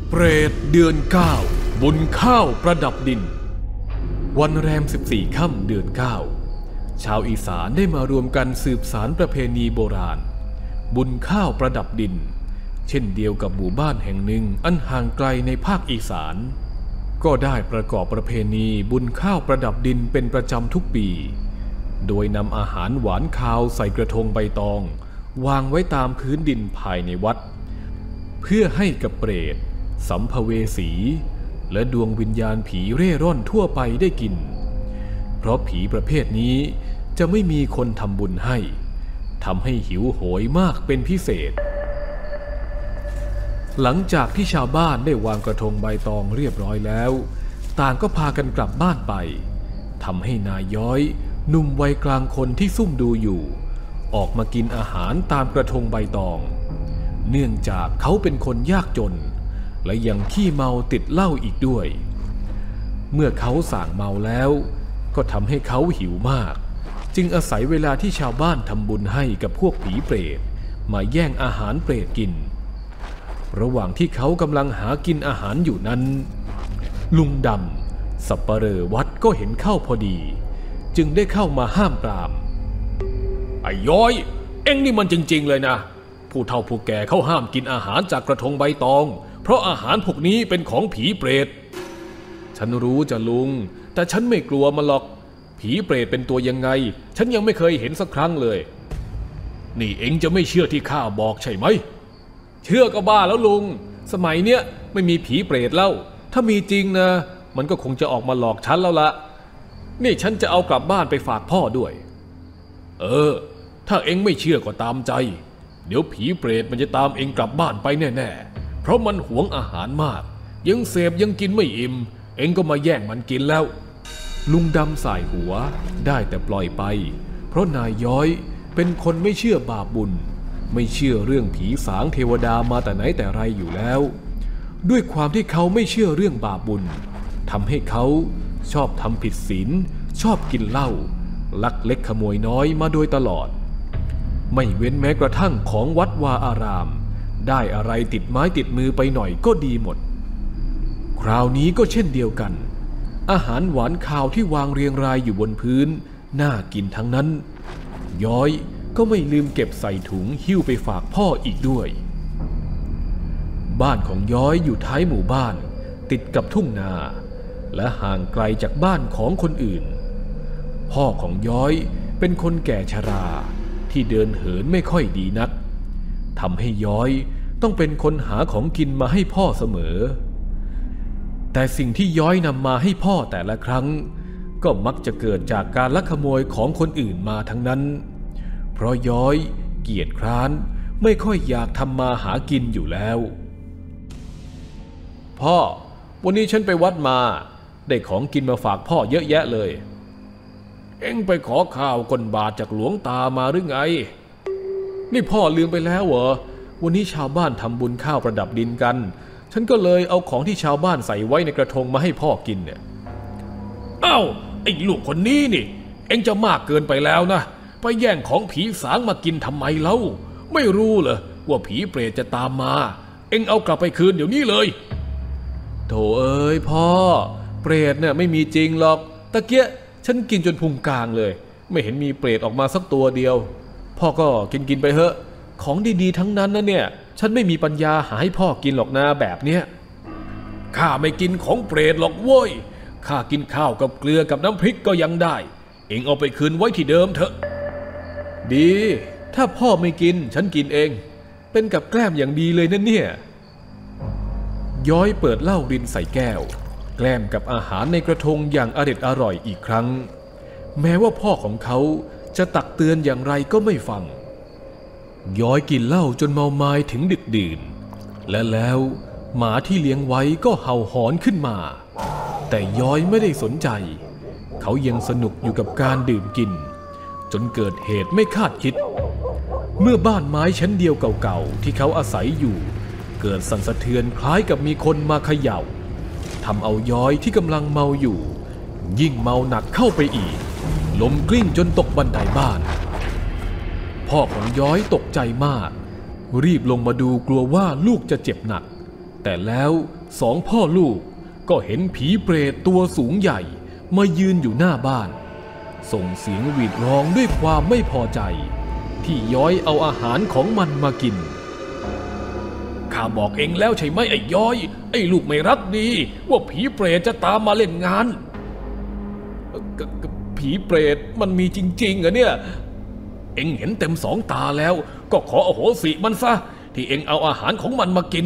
เปรตเดือน9บุญข้าวประดับดินวันแรม14ค่ำเดือน9ชาวอีสานได้มารวมกันสืบสานประเพณีโบราณบุญข้าวประดับดินเช่นเดียวกับหมู่บ้านแห่งหนึ่งอันห่างไกลในภาคอีสานก็ได้ประกอบประเพณีบุญข้าวประดับดินเป็นประจำทุกปีโดยนำอาหารหวานคาวใส่กระทงใบตองวางไว้ตามพื้นดินภายในวัดเพื่อให้กับเปรตสัมภเวสีและดวงวิญญาณผีเร่ร่อนทั่วไปได้กินเพราะผีประเภทนี้จะไม่มีคนทำบุญให้ทำให้หิวโหยมากเป็นพิเศษหลังจากที่ชาวบ้านได้วางกระทงใบตองเรียบร้อยแล้วต่างก็พากันกลับบ้านไปทำให้นายย้อยหนุ่มวัยกลางคนที่ซุ่มดูอยู่ออกมากินอาหารตามกระทงใบตองเนื่องจากเขาเป็นคนยากจนและยังขี้เมาติดเหล้าอีกด้วยเมื่อเขาส่างเมาแล้วก็ทำให้เขาหิวมากจึงอาศัยเวลาที่ชาวบ้านทำบุญให้กับพวกผีเปรตมาแย่งอาหารเปรตกินระหว่างที่เขากำลังหากินอาหารอยู่นั้นลุงดำสัปเหร่อวัดก็เห็นเข้าพอดีจึงได้เข้ามาห้ามปรามไอ้ย้อยเอ็งนี่มันจริงๆเลยนะผู้เฒ่าผู้แก่เขาห้ามกินอาหารจากกระทงใบตองเพราะอาหารพวกนี้เป็นของผีเปรตฉันรู้จะลุงแต่ฉันไม่กลัวมันหรอกผีเปรตเป็นตัวยังไงฉันยังไม่เคยเห็นสักครั้งเลยนี่เอ็งจะไม่เชื่อที่ข้าบอกใช่ไหมเชื่อก็บ้าแล้วลุงสมัยเนี้ยไม่มีผีเปรตแล้วถ้ามีจริงนะมันก็คงจะออกมาหลอกฉันแล้วละนี่ฉันจะเอากลับบ้านไปฝากพ่อด้วยถ้าเอ็งไม่เชื่อก็ตามใจเดี๋ยวผีเปรตมันจะตามเอ็งกลับบ้านไปแน่ๆเพราะมันหวงอาหารมากยังเสพยังกินไม่อิ่มเอ็งก็มาแย่งมันกินแล้วลุงดำสายหัวได้แต่ปล่อยไปเพราะนายย้อยเป็นคนไม่เชื่อบาปบุญไม่เชื่อเรื่องผีสางเทวดามาแต่ไหนแต่ไรอยู่แล้วด้วยความที่เขาไม่เชื่อเรื่องบาปบุญทำให้เขาชอบทำผิดศีลชอบกินเหล้าลักเล็กขโมยน้อยมาโดยตลอดไม่เว้นแม้กระทั่งของวัดวาอารามได้อะไรติดไม้ติดมือไปหน่อยก็ดีหมดคราวนี้ก็เช่นเดียวกันอาหารหวานคาวที่วางเรียงรายอยู่บนพื้นน่ากินทั้งนั้นย้อยก็ไม่ลืมเก็บใส่ถุงหิ้วไปฝากพ่ออีกด้วยบ้านของย้อยอยู่ท้ายหมู่บ้านติดกับทุ่งนาและห่างไกลจากบ้านของคนอื่นพ่อของย้อยเป็นคนแก่ชราที่เดินเหินไม่ค่อยดีนักทำให้ย้อยต้องเป็นคนหาของกินมาให้พ่อเสมอแต่สิ่งที่ย้อยนำมาให้พ่อแต่ละครั้งก็มักจะเกิดจากการลักขโมยของคนอื่นมาทั้งนั้นเพราะย้อยเกียจคร้านไม่ค่อยอยากทำมาหากินอยู่แล้วพ่อวันนี้ฉันไปวัดมาได้ของกินมาฝากพ่อเยอะแยะเลยเอ็งไปขอข้าวก้นบาทจากหลวงตามาหรือไงนี่พ่อลืมไปแล้วเหรอวันนี้ชาวบ้านทำบุญข้าวประดับดินกันฉันก็เลยเอาของที่ชาวบ้านใส่ไว้ในกระทงมาให้พ่อกินเนี่ยอ้าวไอ้ลูกคนนี้นี่เอ็งจะมากเกินไปแล้วนะไปแย่งของผีสางมากินทำไมเล่าไม่รู้เหรอว่าผีเปรตจะตามมาเอ็งเอากลับไปคืนเดี๋ยวนี้เลยโธ่เอ้ยพ่อเปรตเนี่ยไม่มีจริงหรอกตะเกียฉันกินจนพุงกลางเลยไม่เห็นมีเปรตออกมาสักตัวเดียวพ่อก็กินไปเถอะของดีๆทั้งนั้นนะเนี่ยฉันไม่มีปัญญาหาให้พ่อกินหรอกนะแบบเนี้ยข้าไม่กินของเปรตหรอกโว้ยข้ากินข้าวกับเกลือกับน้ำพริกก็ยังได้เอ็งเอาไปคืนไว้ที่เดิมเถอะดีถ้าพ่อไม่กินฉันกินเองเป็นกับแกล้มอย่างดีเลยนั่นเนี่ยย้อยเปิดเหล้ารินใส่แก้วแกล้มกับอาหารในกระทงอย่างอร่อยอีกครั้งแม้ว่าพ่อของเขาจะตักเตือนอย่างไรก็ไม่ฟังย้อยกินเหล้าจนเมาไม้ถึงดึกดื่นและแล้วหมาที่เลี้ยงไว้ก็เห่าหอนขึ้นมาแต่ย้อยไม่ได้สนใจเขายังสนุกอยู่กับการดื่มกินจนเกิดเหตุไม่คาดคิดเมื่อบ้านไม้ชั้นเดียวเก่าๆที่เขาอาศัยอยู่เกิดสั่นสะเทือนคล้ายกับมีคนมาเขย่าทำเอาย้อยที่กำลังเมาอยู่ยิ่งเมาหนักเข้าไปอีกล้มกลิ้งจนตกบันไดบ้านพ่อของย้อยตกใจมากรีบลงมาดูกลัวว่าลูกจะเจ็บหนักแต่แล้วสองพ่อลูกก็เห็นผีเปรตตัวสูงใหญ่มายืนอยู่หน้าบ้านส่งเสียงหวีดร้องด้วยความไม่พอใจที่ย้อยเอาอาหารของมันมากินข้าบอกเองแล้วใช่ไหมไอ้ย้อยไอ้ลูกไม่รักดีว่าผีเปรตจะตามมาเล่นงานผีเปรตมันมีจริงๆเหรอเนี่ยเอ็งเห็นเต็มสองตาแล้วก็ขออโหสิมันซะที่เอ็งเอาอาหารของมันมากิน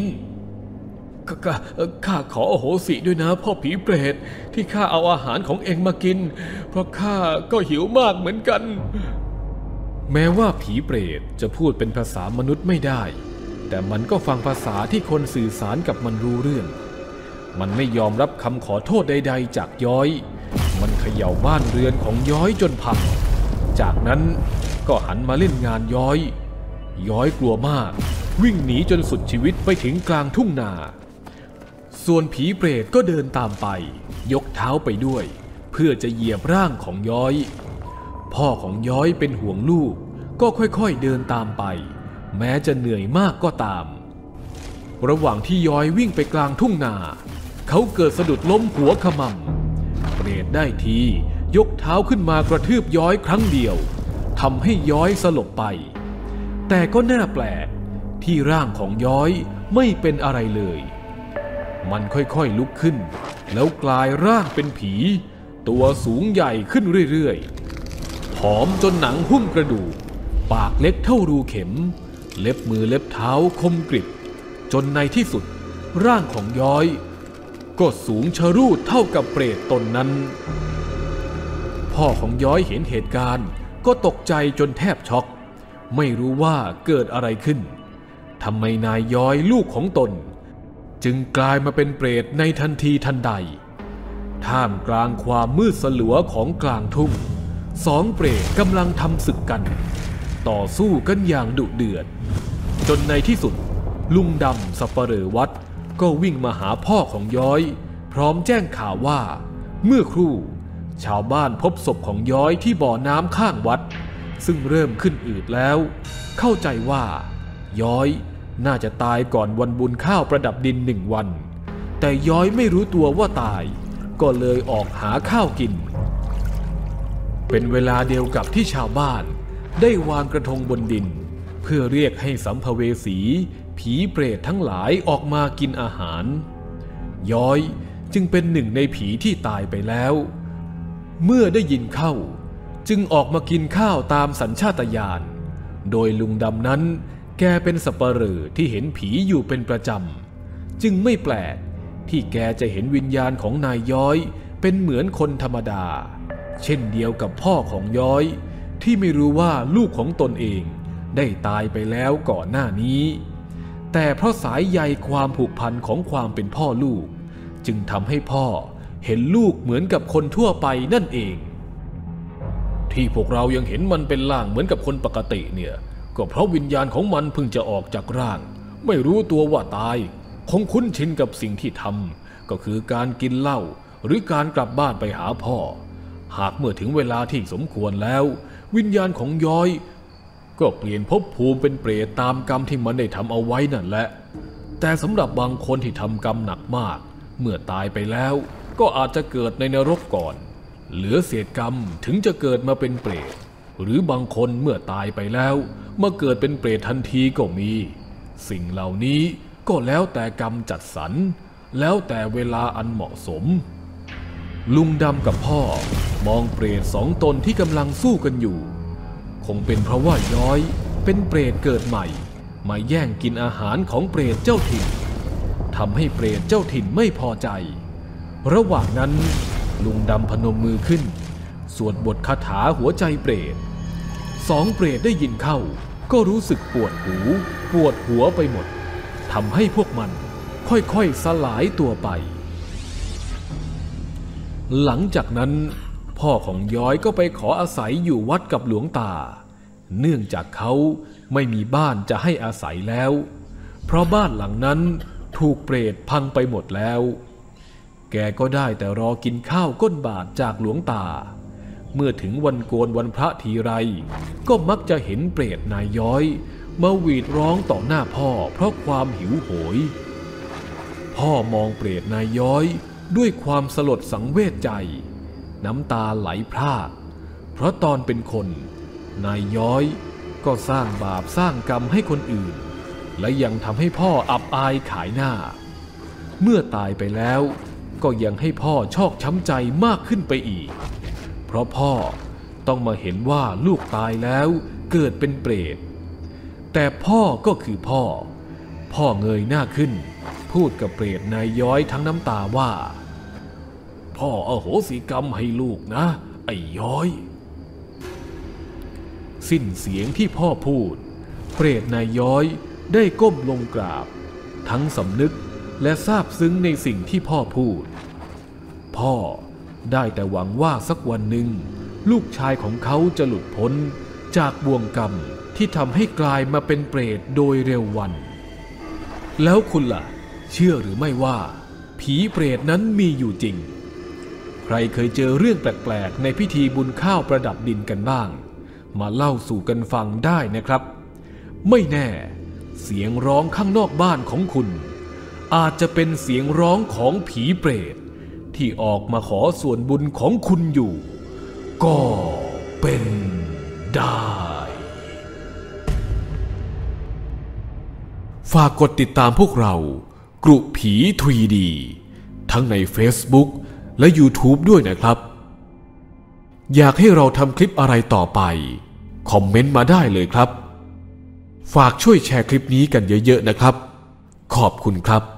ข้าขออโหสิด้วยนะพ่อผีเปรตที่ข้าเอาอาหารของเอ็งมากินเพราะข้าก็หิวมากเหมือนกันแม้ว่าผีเปรตจะพูดเป็นภาษามนุษย์ไม่ได้แต่มันก็ฟังภาษาที่คนสื่อสารกับมันรู้เรื่องมันไม่ยอมรับคำขอโทษใดๆจากย้อยมันเขย่าบ้านเรือนของย้อยจนพังจากนั้นก็หันมาเล่นงานย้อยกลัวมากวิ่งหนีจนสุดชีวิตไปถึงกลางทุ่งนาส่วนผีเปรตก็เดินตามไปยกเท้าไปด้วยเพื่อจะเหยียบร่างของย้อยพ่อของย้อยเป็นห่วงลูกก็ค่อยๆเดินตามไปแม้จะเหนื่อยมากก็ตามระหว่างที่ย้อยวิ่งไปกลางทุ่งนาเขาเกิดสะดุดล้มหัวขมำเปรตได้ทียกเท้าขึ้นมากระทืบย้อยครั้งเดียวทำให้ย้อยสลบไปแต่ก็น่าแปลกที่ร่างของย้อยไม่เป็นอะไรเลยมันค่อยๆลุกขึ้นแล้วกลายร่างเป็นผีตัวสูงใหญ่ขึ้นเรื่อยๆผอมจนหนังหุ้มกระดูกปากเล็กเท่ารูเข็มเล็บมือเล็บเท้าคมกริบจนในที่สุดร่างของย้อยก็สูงชะรูดเท่ากับเปรตตนนั้นพ่อของย้อยเห็นเหตุการณ์ก็ตกใจจนแทบช็อกไม่รู้ว่าเกิดอะไรขึ้นทำไมนายย้อยลูกของตนจึงกลายมาเป็นเปรตในทันทีทันใดท่ามกลางความมืดสลัวของกลางทุ่งสองเปรตกำลังทำศึกกันต่อสู้กันอย่างดุเดือดจนในที่สุดลุงดำสัปเหร่อวัดก็วิ่งมาหาพ่อของย้อยพร้อมแจ้งข่าวว่าเมื่อครู่ชาวบ้านพบศพของย้อยที่บ่อน้ำข้างวัดซึ่งเริ่มขึ้นอืดแล้วเข้าใจว่าย้อยน่าจะตายก่อนวันบุญข้าวประดับดิน1 วันแต่ย้อยไม่รู้ตัวว่าตายก็เลยออกหาข้าวกินเป็นเวลาเดียวกับที่ชาวบ้านได้วางกระทงบนดินเพื่อเรียกให้สัมภเวสีผีเปรตทั้งหลายออกมากินอาหารย้อยจึงเป็นหนึ่งในผีที่ตายไปแล้วเมื่อได้ยินเข้าจึงออกมากินข้าวตามสัญชาตญาณโดยลุงดำนั้นแกเป็นสัปเหร่อที่เห็นผีอยู่เป็นประจำจึงไม่แปลกที่แกจะเห็นวิญญาณของนายย้อยเป็นเหมือนคนธรรมดาเช่นเดียวกับพ่อของย้อยที่ไม่รู้ว่าลูกของตนเองได้ตายไปแล้วก่อนหน้านี้แต่เพราะสายใยความผูกพันของความเป็นพ่อลูกจึงทำให้พ่อเห็นลูกเหมือนกับคนทั่วไปนั่นเองที่พวกเรายังเห็นมันเป็นร่างเหมือนกับคนปกติเนี่ยก็เพราะวิญญาณของมันเพิ่งจะออกจากร่างไม่รู้ตัวว่าตายคงคุ้นชินกับสิ่งที่ทำก็คือการกินเหล้าหรือการกลับบ้านไปหาพ่อหากเมื่อถึงเวลาที่สมควรแล้ววิญญาณของย้อยก็เปลี่ยนภพภูมิเป็นเปรตตามกรรมที่มันได้ทำเอาไว้นั่นแหละแต่สำหรับบางคนที่ทำกรรมหนักมากเมื่อตายไปแล้วก็อาจจะเกิดในนรกก่อนเหลือเศษกรรมถึงจะเกิดมาเป็นเปรตหรือบางคนเมื่อตายไปแล้วมาเกิดเป็นเปรตทันทีก็มีสิ่งเหล่านี้ก็แล้วแต่กรรมจัดสรรแล้วแต่เวลาอันเหมาะสมลุงดำกับพ่อมองเปรต2 ตนที่กำลังสู้กันอยู่คงเป็นเพราะว่าย้อยเป็นเปรตเกิดใหม่มาแย่งกินอาหารของเปรตเจ้าถิ่นทำให้เปรตเจ้าถิ่นไม่พอใจระหว่างนั้นลุงดำพนมมือขึ้นสวดบทคาถาหัวใจเปรต2 เปรตได้ยินเข้าก็รู้สึกปวดหูปวดหัวไปหมดทำให้พวกมันค่อยๆสลายตัวไปหลังจากนั้นพ่อของย้อยก็ไปขออาศัยอยู่วัดกับหลวงตาเนื่องจากเขาไม่มีบ้านจะให้อาศัยแล้วเพราะบ้านหลังนั้นถูกเปรตพังไปหมดแล้วแกก็ได้แต่รอกินข้าวก้นบาทจากหลวงตาเมื่อถึงวันโกนวันพระทีไรก็มักจะเห็นเปรตนายย้อยมาหวีดร้องต่อหน้าพ่อเพราะความหิวโหยพ่อมองเปรตนายย้อยด้วยความสลดสังเวชใจน้ำตาไหลพรากเพราะตอนเป็นคนนายย้อยก็สร้างบาปสร้างกรรมให้คนอื่นและยังทำให้พ่ออับอายขายหน้าเมื่อตายไปแล้วก็ยังให้พ่อชอกช้ำใจมากขึ้นไปอีกเพราะพ่อต้องมาเห็นว่าลูกตายแล้วเกิดเป็นเปรตแต่พ่อก็คือพ่อเงยหน้าขึ้นพูดกับเปรตนายย้อยทั้งน้ำตาว่าพ่ออโหสิกรรมให้ลูกนะไอ้ย้อยสิ้นเสียงที่พ่อพูดเปรตนายย้อยได้ก้มลงกราบทั้งสำนึกและซาบซึ้งในสิ่งที่พ่อพูดพ่อได้แต่หวังว่าสักวันหนึ่งลูกชายของเขาจะหลุดพ้นจากบ่วงกรรมที่ทำให้กลายมาเป็นเปรตโดยเร็ววันแล้วคุณล่ะเชื่อหรือไม่ว่าผีเปรตนั้นมีอยู่จริงใครเคยเจอเรื่องแปลกๆในพิธีบุญข้าวประดับดินกันบ้างมาเล่าสู่กันฟังได้นะครับไม่แน่เสียงร้องข้างนอกบ้านของคุณอาจจะเป็นเสียงร้องของผีเปรตที่ออกมาขอส่วนบุญของคุณอยู่ก็เป็นได้ฝากกดติดตามพวกเรากรุผี 3D ทั้งใน Facebook และ YouTube ด้วยนะครับอยากให้เราทำคลิปอะไรต่อไปคอมเมนต์มาได้เลยครับฝากช่วยแชร์คลิปนี้กันเยอะๆนะครับขอบคุณครับ